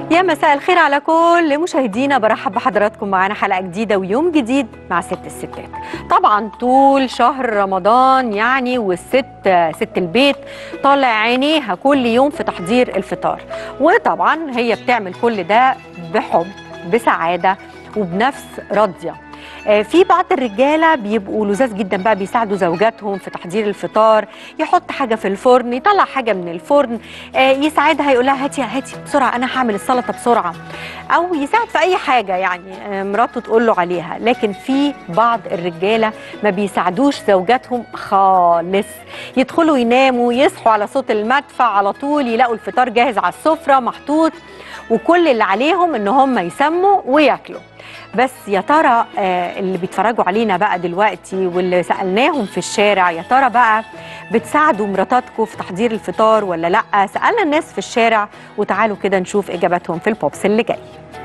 يا مساء الخير على كل مشاهدينا، برحب بحضراتكم معانا حلقة جديدة ويوم جديد مع ست الستات. طبعا طول شهر رمضان يعني ست البيت طالع عينيها كل يوم في تحضير الفطار، وطبعا هي بتعمل كل ده بحب بسعادة وبنفس راضية. في بعض الرجاله بيبقوا لذاذ جدا بقى، بيساعدوا زوجاتهم في تحضير الفطار، يحط حاجه في الفرن، يطلع حاجه من الفرن، يساعدها، يقول لها هاتي بسرعه انا هعمل السلطه بسرعه، او يساعد في اي حاجه يعني مراته تقول له عليها. لكن في بعض الرجاله ما بيساعدوش زوجاتهم خالص، يدخلوا يناموا يصحوا على صوت المدفع على طول، يلاقوا الفطار جاهز على السفره محطوط، وكل اللي عليهم ان هم يسموا وياكلوا. بس يا ترى اللي بيتفرجوا علينا بقى دلوقتي واللي سألناهم في الشارع، يا ترى بقى بتساعدوا مراتاتكم في تحضير الفطار ولا لأ؟ سألنا الناس في الشارع وتعالوا كده نشوف إجاباتهم في البوبس اللي جاي.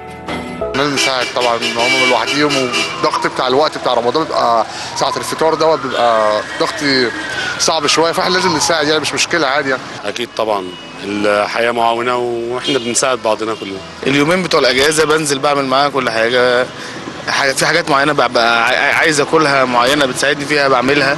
لازم نساعد طبعا، هم لوحديهم، والضغط بتاع الوقت بتاع رمضان بيبقى ساعة الفطار دوت بيبقى ضغط صعب شوية، فاحنا لازم نساعد يعني، مش مشكلة عادي يعني. أكيد طبعا، الحياة معاونة واحنا بنساعد بعضنا كلنا. اليومين بتوع الأجازة بنزل بعمل معاها كل حاجة، في حاجات معينة ببقى عايز أكلها معينة بتساعدني فيها بعملها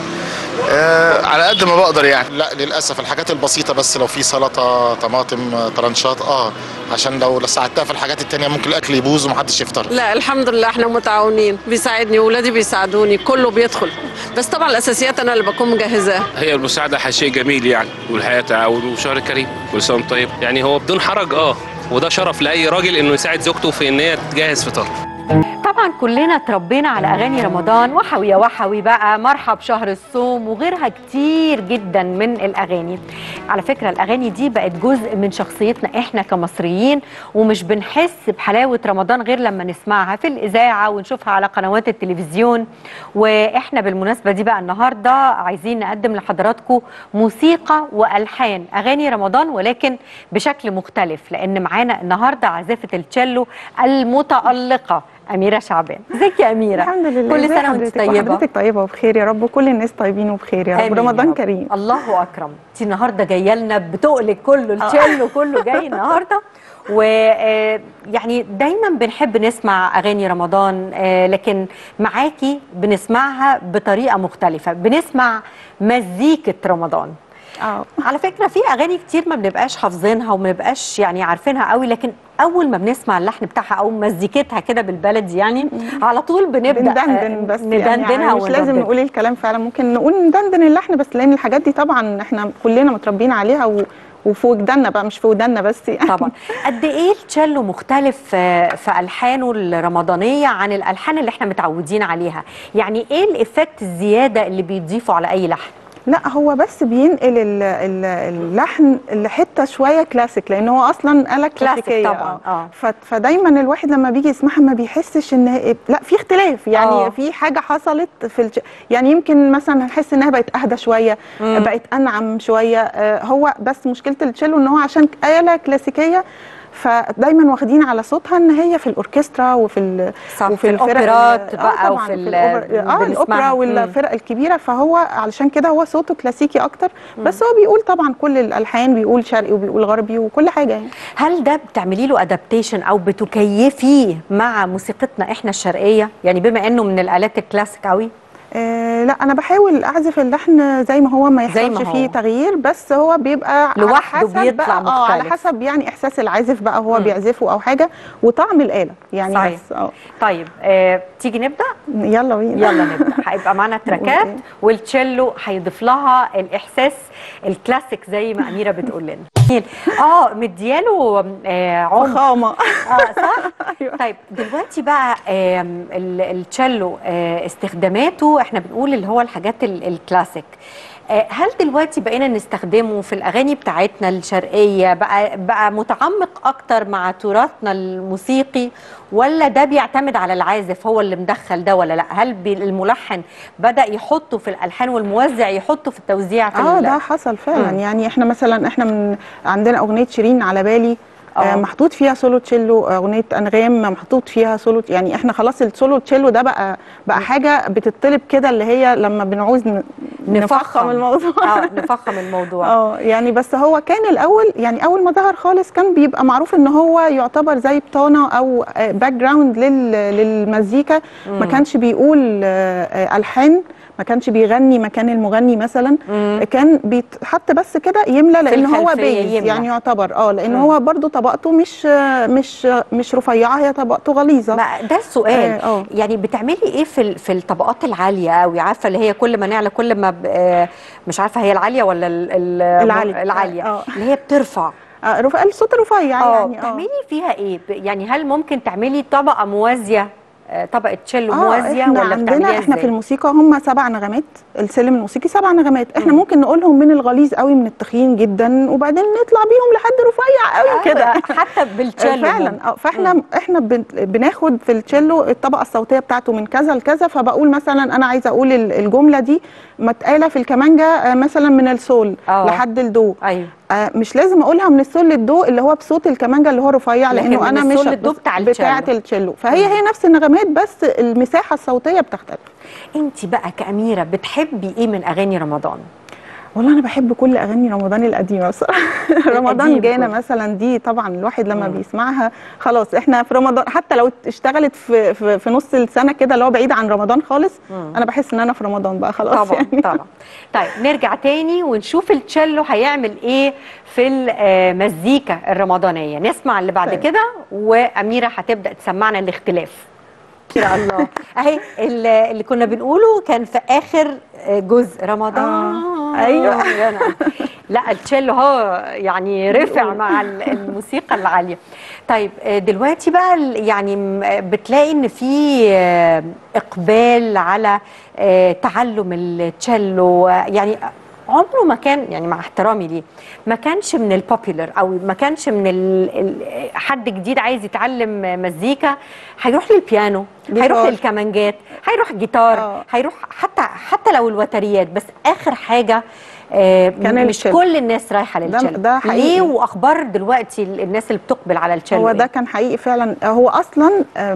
على قد ما بقدر يعني. لا للاسف الحاجات البسيطه، بس لو في سلطه طماطم طرنشات عشان لو ساعدتها في الحاجات التانية ممكن الاكل يبوظ ومحدش يفطر. لا الحمد لله احنا متعاونين، بيساعدني واولادي بيساعدوني، كله بيدخل، بس طبعا الاساسيات انا اللي بكون مجهزاها. هي المساعده شيء جميل يعني، والحياه تعاون وشهر كريم كل سنه وانت طيب، يعني هو بدون حرج وده شرف لاي راجل انه يساعد زوجته في ان هي تجهز فطار. طبعا كلنا اتربينا على اغاني رمضان، وحوي يا وحوي بقى، مرحب شهر الصوم، وغيرها كتير جدا من الاغاني. على فكره الاغاني دي بقت جزء من شخصيتنا احنا كمصريين، ومش بنحس بحلاوه رمضان غير لما نسمعها في الاذاعه ونشوفها على قنوات التلفزيون. واحنا بالمناسبه دي بقى النهارده عايزين نقدم لحضراتكم موسيقى والحان اغاني رمضان، ولكن بشكل مختلف، لان معانا النهارده عازفه التشيلو المتالقه أميرة شعبان. ازيك يا أميرة؟ الحمد لله. كل سنة وانت طيبة. وحضرتك طيبة وبخير يا رب، وكل الناس طيبين وبخير يا رب، رمضان كريم. الله أكرم. انت النهارده جايه لنا بتقلك كله، التشيلو كله جاي النهارده. ويعني دايما بنحب نسمع أغاني رمضان، لكن معاكي بنسمعها بطريقة مختلفة، بنسمع مزيكة رمضان. على فكرة في أغاني كتير ما بنبقاش حافظينها وما بنبقاش يعني عارفينها قوي، لكن أول ما بنسمع اللحن بتاعها أو مزيكتها كده بالبلدي يعني على طول بنبدأ ندندن، بس ندندنها يعني مش لازم نقول الكلام فعلا، ممكن نقول ندندن اللحن بس، لأن الحاجات دي طبعا احنا كلنا متربيين عليها وفي وجداننا بقى، مش في وداننا بس يعني. طبعا. قد ايه التشيلو مختلف في الحانه الرمضانيه عن الالحان اللي احنا متعودين عليها؟ يعني ايه الايفكت الزياده اللي بيضيفوا على اي لحن؟ لا هو بس بينقل اللحن لحته شويه كلاسيك، لان هو اصلا آلة كلاسيكيه طبعا. فدايما الواحد لما بيجي يسمعها ما بيحسش ان لا في اختلاف يعني. في حاجه حصلت يعني يمكن مثلا هنحس انها بقت اهدى شويه، بقت انعم شويه. هو بس مشكله التشيلو ان هو عشان آلة كلاسيكيه، فدايما واخدين على صوتها ان هي في الاوركسترا وفي الاوبرات بقى وفي الاوبرا والفرق الكبيره، فهو علشان كده هو صوته كلاسيكي اكتر. بس هو بيقول طبعا كل الالحان، بيقول شرقي وبيقول غربي وكل حاجه يعني. هل ده بتعملي له ادابتيشن او بتكيفيه مع موسيقتنا احنا الشرقيه، يعني بما انه من الالات الكلاسيك قوي؟ لا انا بحاول اعزف اللحن زي ما هو، ما يحصلش فيه تغيير، بس هو بيبقى لوحده بيطلع مختلف. على حسب يعني احساس العازف بقى وهو بيعزفه او حاجه، وطعم الاله يعني. صحيح. بس طيب تيجي نبدا؟ يلا بينا. يلا نبدا. هيبقى معانا تراكات والتشيلو هيضيف لها الاحساس الكلاسيك زي ما اميره بتقول لنا. مدياله فخامه. صح. طيب دلوقتي بقى التشيلو استخداماته احنا بنقول اللي هو الحاجات الكلاسيك، هل دلوقتي بقينا نستخدمه في الاغاني بتاعتنا الشرقيه بقى متعمق اكتر مع تراثنا الموسيقي، ولا ده بيعتمد على العازف هو اللي مدخل ده ولا لا؟ هل الملحن بدا يحطه في الالحان والموزع يحطه في التوزيع في ده حصل فعلا. يعني احنا مثلا عندنا اغنيه شيرين على بالي، محطوط فيها سولو تشيلو، اغنيه انغام محطوط فيها سولو، يعني احنا خلاص السولو تشيلو ده بقى حاجه بتطلب كده، اللي هي لما بنعوز نفخم الموضوع. نفخم الموضوع. يعني بس هو كان الاول، يعني اول ما ظهر خالص كان بيبقى معروف ان هو يعتبر زي بطانه او باك جراوند للمزيكا. ما كانش بيقول الحان، ما كانش بيغني مكان المغني مثلا. كان بيتحط بس كده يملى، لان هو بيز يعني يعتبر لان هو برضو طبقته مش رفيعه، هي طبقته غليظه. ده السؤال. يعني بتعملي ايه في الطبقات العاليه قوي؟ عارفه اللي هي كل ما نعلى كل ما مش عارفه هي العاليه ولا العاليه اللي هي بترفع الصوت الرفيع يعني. بتعملي فيها ايه؟ يعني هل ممكن تعملي طبقه موازيه، طبقه تشيلو موازيه، ولا بتعمليها احنا في الموسيقى هم 7 نغمات، السلم الموسيقي 7 نغمات. احنا ممكن نقولهم من الغليظ قوي، من التخين جدا، وبعدين نطلع بيهم لحد رفيع قوي كده حتى بالتشيلو فعلا. فاحنا بناخد في التشيلو الطبقه الصوتيه بتاعته من كذا لكذا. فبقول مثلا انا عايزه اقول الجمله دي متقاله في الكمانجه مثلا من السول لحد الدو. ايوه. مش لازم اقولها من السول للدو اللي هو بصوت الكمانجه اللي هو رفيع، لانه انا مش بتاعه التشيلو. فهي نفس النغمات، بس المساحه الصوتيه بتختلف. انت بقى كأميرة بتحبي ايه من اغاني رمضان؟ والله انا بحب كل اغاني رمضان القديمه بصراحه. رمضان جانا مثلا دي طبعا الواحد لما بيسمعها خلاص احنا في رمضان، حتى لو اشتغلت في نص السنه كده اللي هو بعيد عن رمضان خالص. انا بحس ان انا في رمضان بقى خلاص طبعا يعني. طبعا. طيب نرجع تاني ونشوف التشيلو هيعمل ايه في المزيكا الرمضانيه. نسمع اللي بعد كده، واميره هتبدا تسمعنا الاختلاف. يا الله. اهي اللي كنا بنقوله كان في اخر جزء رمضان. ايوه. لا التشيلو هو يعني رفع مع الموسيقى العاليه. طيب دلوقتي بقى يعني بتلاقي ان في اقبال على تعلم التشيلو. يعني عمره ما كان، يعني مع احترامي ليه، ما كانش من البوبيلر، او ما كانش من حد جديد عايز يتعلم مزيكا هيروح للبيانو، هيروح للكمانجات، هيروح جيتار، هيروح حتى لو الوتريات. بس اخر حاجه كان مش كل الناس رايحه للتشيلو. ده حقيقي. ليه؟ واخبار دلوقتي الناس اللي بتقبل على التشيلو هو ده كان حقيقي فعلا. هو اصلا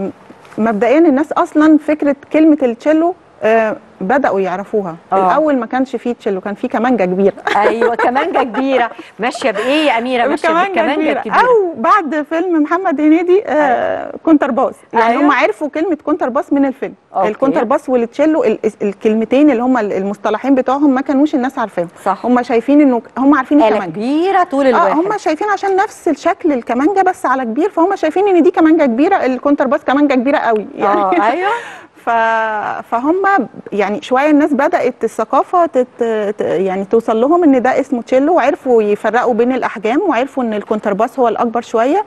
مبدئيا الناس اصلا فكره كلمه التشيلو بدأوا يعرفوها. الأول ما كانش فيه تشيلو، كان فيه كمانجة كبيرة. أيوة كمانجة كبيرة. ماشية بإيه يا أميرة؟ ماشية بكمانجة كبيرة. أو بعد فيلم محمد هنيدي كونترباس. يعني هم عرفوا كلمة كونترباس من الفيلم. الكونترباس والتشيلو الكلمتين اللي هم المصطلحين بتوعهم ما كانوش الناس عارفاهم. صح. هم شايفين إنه هم عارفين الكمانجة كبيرة طول الواحد. هم شايفين عشان نفس الشكل الكمانجة بس على كبير، فهم شايفين إن دي كمانجة كبيرة، الكونترباس كمانجة كبيرة قوي يعني. أيوه. فهم يعني شويه الناس بدات الثقافه يعني توصل لهم ان ده اسمه تشيلو، وعرفوا يفرقوا بين الاحجام، وعرفوا ان الكونترباس هو الاكبر شويه.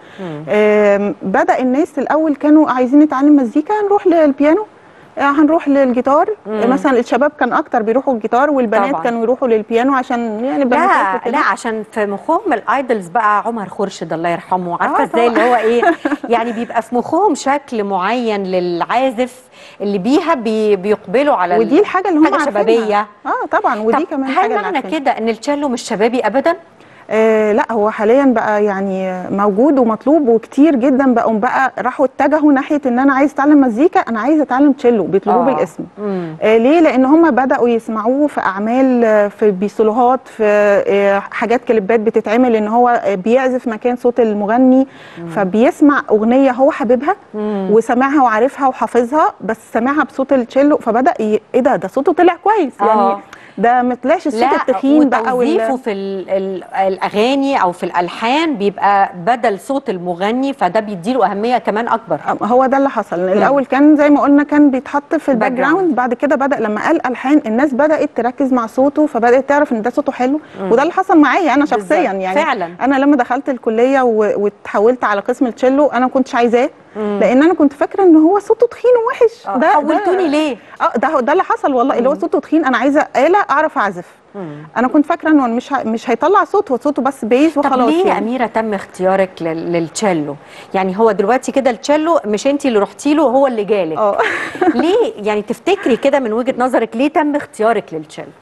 بدا الناس الاول كانوا عايزين نتعلم مزيكا، نروح للبيانو، هنروح للجيتار. مثلا الشباب كان اكتر بيروحوا الجيتار، والبنات طبعا كانوا يروحوا للبيانو عشان يعني لا عشان في مخهم الايدلز بقى عمر خورشيد الله يرحمه. عارفه ازاي اللي هو ايه؟ يعني بيبقى في مخهم شكل معين للعازف اللي بيها بيقبلوا على ودي الحاجه اللي هم شبابيه. طبعا. ودي كمان حاجه. هل معنى كده ان التشيلو مش شبابي ابدا؟ لا هو حاليا بقى يعني موجود ومطلوب وكتير جدا. بقى راحوا اتجهوا ناحيه ان انا عايز اتعلم مزيكا، انا عايز اتعلم تشيلو، بيطلبوه بالاسم. ليه؟ لان هم بداوا يسمعوه في اعمال، في بيسولوهات، في حاجات كليبات بتتعمل ان هو بيعزف مكان صوت المغني. فبيسمع اغنيه هو حاببها وسمعها وعارفها وحافظها، بس سمعها بصوت التشيلو، فبدا ايه ده صوته طلع كويس. يعني ده ما طلعش الصوت التخين بقى. وتوظيفه في الاغاني او في الالحان بيبقى بدل صوت المغني، فده بيديله اهميه كمان اكبر. هو ده اللي حصل. الاول كان زي ما قلنا كان بيتحط في الباك جراوند، بعد كده بدا لما قال الحان الناس بدات تركز مع صوته، فبدات تعرف ان ده صوته حلو. وده اللي حصل معايا انا شخصيا يعني. فعلا انا لما دخلت الكليه واتحولت على قسم التشيلو انا ما كنتش عايزاه، لان انا كنت فاكره ان هو صوته تخين ووحش. ده حولتوني ليه؟ ده اللي حصل والله. اللي هو صوته تخين، انا عايزه آلة اعرف اعزف. انا كنت فاكره انه مش هيطلع صوت، هو صوته بس بيز وخلاص. طب ليه يا أميرة تم اختيارك للتشيلو؟ يعني هو دلوقتي كده التشيلو مش انت اللي رحتي له، هو اللي جالك. ليه يعني تفتكري كده من وجهة نظرك ليه تم اختيارك للتشيلو؟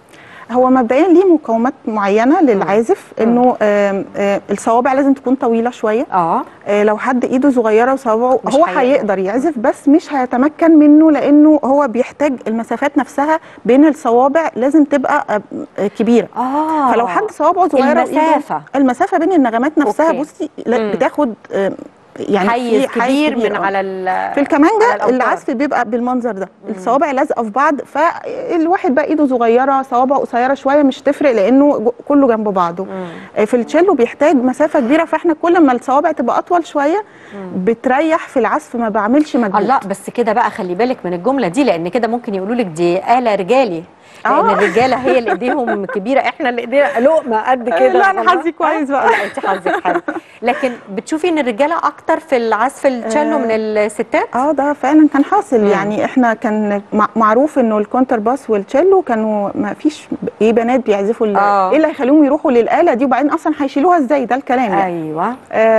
هو مبدئيا ليه مقاومات معينه للعازف، انه الصوابع لازم تكون طويله شويه. لو حد ايده صغيره وصوابعه هو هيقدر يعزف بس مش هيتمكن منه، لانه هو بيحتاج المسافات نفسها بين الصوابع لازم تبقى كبيره. فلو حد صوابعه صغيره المسافه بين النغمات نفسها بصي بتاخد يعني حيز كبير من على في الكمانجه. العزف بيبقى بالمنظر ده، الصوابع لازقه في بعض، فالواحد بقى ايده صغيره صوابعه قصيره شويه مش تفرق لانه كله جنب بعضه. في التشيلو بيحتاج مسافه كبيره، فاحنا كل ما الصوابع تبقى اطول شويه بتريح في العزف، ما بعملش مجهود. لا بس كده بقى خلي بالك من الجمله دي، لان كده ممكن يقولوا لك دي آلة رجالي، لان الرجاله هي اللي ايديهم كبيره، احنا اللي ايدينا لقمه قد كده. لا انا حظي كويس بقى. لا انت حظك حلو. لكن بتشوفي ان الرجاله اكتر في العزف التشيلو من الستات؟ ده فعلا كان حاصل. يعني احنا كان معروف انه الكونتر باس والتشيلو كانوا ما فيش بنات بيعزفوا ايه اللي هيخليهم يروحوا للآلة دي، وبعدين اصلا هيشيلوها ازاي؟ ده الكلام يعني. ايوه.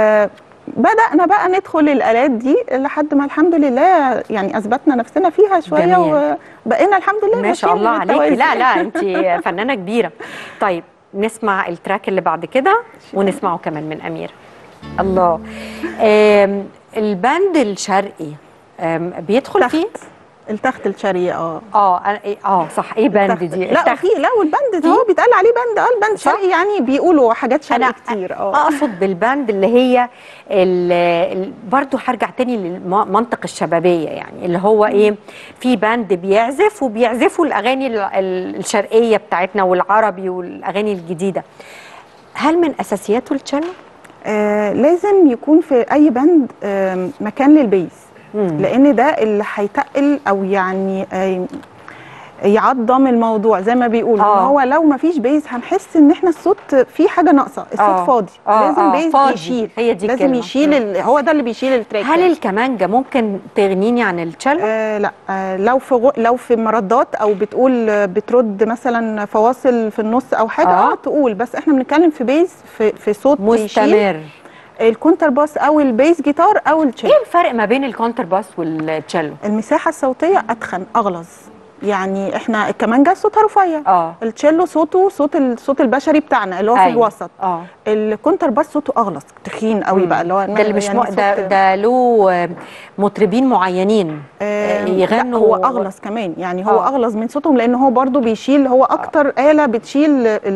بدأنا بقى ندخل الآلات دي لحد ما الحمد لله يعني أثبتنا نفسنا فيها شوية. جميل. وبقينا الحمد لله ما شاء الله عليكي. لا انت فنانة كبيرة. طيب نسمع التراك اللي بعد كده ونسمعه كمان من أميرة. الله. الباند الشرقي بيدخل فيه التخت الشرقي. صح. ايه باند دي؟ لا والباند هو بيتقال عليه باند. الباند شرقي يعني بيقولوا حاجات شرقي كتير. اقصد بالباند اللي هي برضو هرجع تاني للمنطق الشبابيه، يعني اللي هو ايه، في باند بيعزف وبيعزفوا الاغاني الشرقيه بتاعتنا والعربي والاغاني الجديده. هل من اساسياته التشيلو؟ لازم يكون في اي باند مكان للبيز، لان ده اللي هيتقل او يعني يعظم الموضوع زي ما بيقولوا. هو لو ما فيش بيز هنحس ان احنا الصوت فيه حاجه ناقصه، الصوت فاضي. لازم بيز يشيل، هي دي لازم يشيل هو ده اللي بيشيل التراك. هل الكمانجه ممكن تغنيني عن التشيلو؟ لا لو في مردات او بترد مثلا فواصل في النص او حاجه تقول، بس احنا بنتكلم في بيز في صوت مستمر. الكونتر باس او البيس جيتار او التشيلو. ايه الفرق ما بين الكونتر باس والتشيلو؟ المساحه الصوتيه اتخن اغلظ. يعني احنا الكمانجه صوتها رفيع، التشيلو صوت البشري بتاعنا اللي هو في الوسط. الكونتر باس صوته اغلظ تخين قوي بقى، اللي هو ده اللي مش يعني ده له مطربين معينين يغنوا. لا هو اغلظ كمان، يعني هو اغلظ من صوتهم، لان هو برضو بيشيل، هو اكتر آلة بتشيل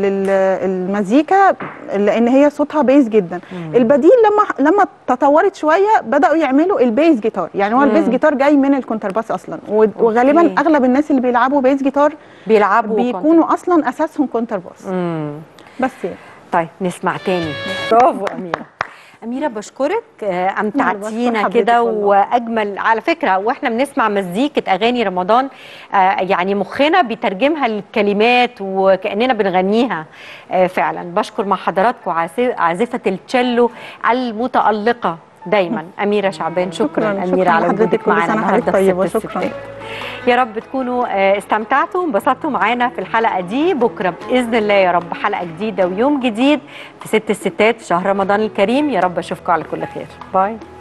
المزيكا لان هي صوتها بيس جدا. البديل لما تطورت شويه بداوا يعملوا البيس جيتار، يعني هو البيس جيتار جاي من الكونتر باس اصلا، وغالبا اغلب الناس اللي بيلعبوا بيس جيتار بيكونوا اصلا اساسهم كونتر باس. بس يعني. طيب نسمع تاني. برافو أميرة، بشكرك. أمتعتينا كده وأجمل على فكرة. وإحنا بنسمع مزيكة أغاني رمضان يعني مخنا بيترجمها للكلمات وكأننا بنغنيها فعلا. بشكر مع حضراتكم عازفة التشيلو المتألقة دايما أميرة شعبان. شكرا أميرة على وجودك معانا النهارده في ست الستات. يا رب تكونوا استمتعتوا وانبسطتوا معانا في الحلقة دي. بكرة بإذن الله يا رب حلقة جديدة ويوم جديد في ست الستات في شهر رمضان الكريم. يا رب أشوفكم على كل خير. باي.